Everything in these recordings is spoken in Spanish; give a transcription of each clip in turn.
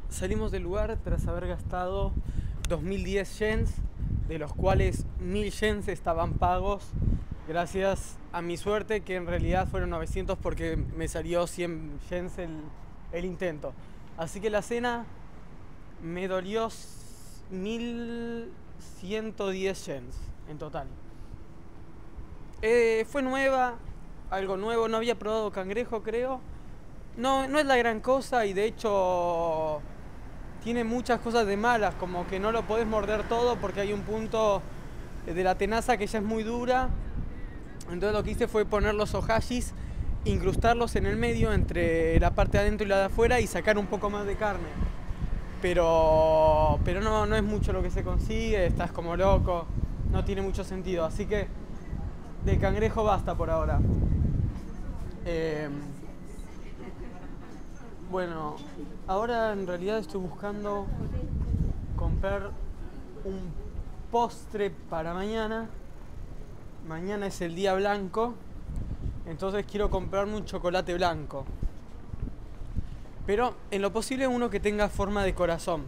Salimos del lugar tras haber gastado 2010 yens, de los cuales 1000 yens estaban pagos, gracias a mi suerte, que en realidad fueron 900 porque me salió 100 yens el intento. Así que la cena me dolió 1110 yens en total. Fue nueva, algo nuevo, no había probado cangrejo, creo. No es la gran cosa, y de hecho tiene muchas cosas de malas, como que no lo podés morder todo porque hay un punto de la tenaza que ya es muy dura. Entonces lo que hice fue poner los ohashis, incrustarlos en el medio entre la parte de adentro y la de afuera y sacar un poco más de carne. Pero no es mucho lo que se consigue, estás como loco, no tiene mucho sentido. Así que de cangrejo basta por ahora. Bueno, ahora en realidad estoy buscando comprar un postre para mañana. Mañana es el día blanco, entonces quiero comprarme un chocolate blanco. Pero en lo posible uno que tenga forma de corazón.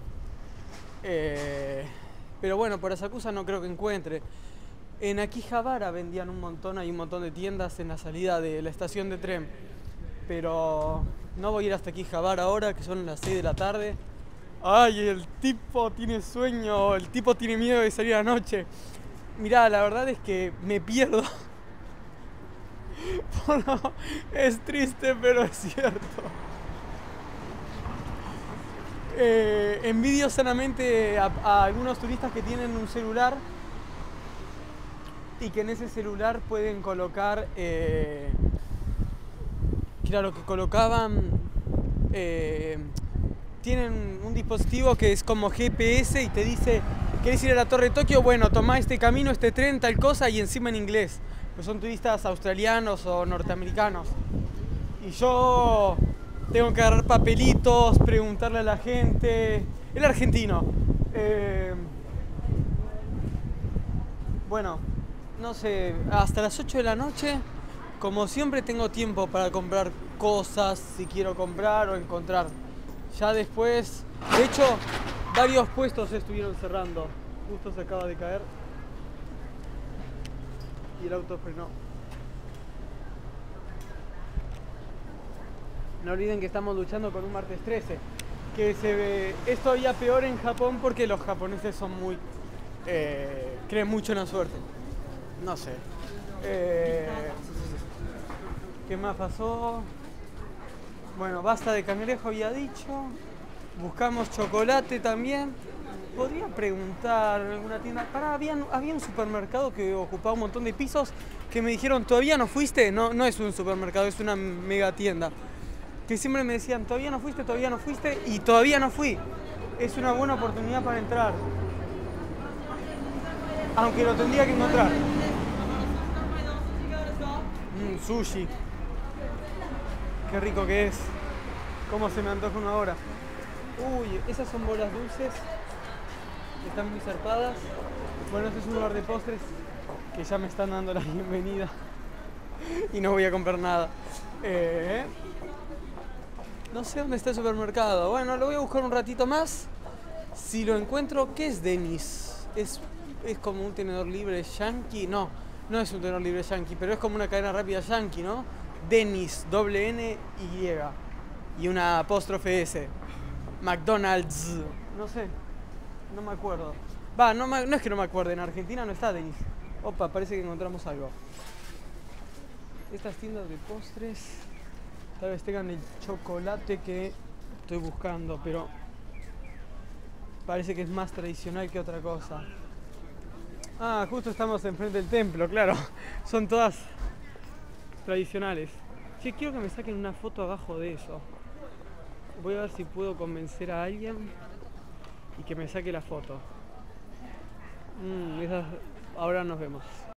Pero bueno, por Asakusa no creo que encuentre. En Akihabara vendían un montón, hay un montón de tiendas en la salida de la estación de tren. Pero no voy a ir hasta Akihabara ahora, que son las 6 de la tarde. Ay, el tipo tiene sueño, el tipo tiene miedo de salir a la noche. Mirá, la verdad es que me pierdo. Bueno, es triste, pero es cierto. Envidio sanamente a algunos turistas que tienen un celular y que en ese celular pueden colocar, que era lo que colocaban, tienen un dispositivo que es como GPS y te dice: ¿querés ir a la Torre de Tokio? Bueno, tomá este camino, este tren, tal cosa, y encima en inglés. Pues son turistas australianos o norteamericanos. Y yo tengo que agarrar papelitos, preguntarle a la gente. El argentino. Bueno, no sé, hasta las 8 de la noche, como siempre, tengo tiempo para comprar cosas si quiero comprar o encontrar. Ya después, de hecho, varios puestos estuvieron cerrando. Justo se acaba de caer y el auto frenó. No olviden que estamos luchando con un martes 13, que es todavía peor en Japón porque los japoneses son muy... creen mucho en la suerte. No sé. ¿Qué más pasó? Bueno, basta de cangrejo, había dicho. Buscamos chocolate también. Podría preguntar en alguna tienda. Había un supermercado que ocupaba un montón de pisos que me dijeron: ¿todavía no fuiste? No es un supermercado, es una mega tienda. Que siempre me decían: todavía no fuiste, y todavía no fui. Es una buena oportunidad para entrar. Aunque lo tendría que encontrar. Sushi. Qué rico que es. Cómo se me antoja una hora. Uy, esas son bolas dulces. Están muy zarpadas. Bueno, este es un lugar de postres que ya me están dando la bienvenida. Y no voy a comprar nada. No sé dónde está el supermercado. Bueno, lo voy a buscar un ratito más. Si lo encuentro, ¿qué es Denny's? ¿Es como un tenedor libre yankee? No es un tenedor libre yankee, pero es como una cadena rápida yankee, ¿no? Denny's, doble N y una apóstrofe S. McDonald's. No sé, no me acuerdo. No es que no me acuerde, en Argentina no está Denny's. Opa, parece que encontramos algo. Estas tiendas de postres tal vez tengan el chocolate que estoy buscando, pero parece que es más tradicional que otra cosa. Ah, justo estamos enfrente del templo, claro. Son todas tradicionales. Sí, quiero que me saquen una foto abajo de eso. Voy a ver si puedo convencer a alguien y que me saque la foto. Ahora nos vemos.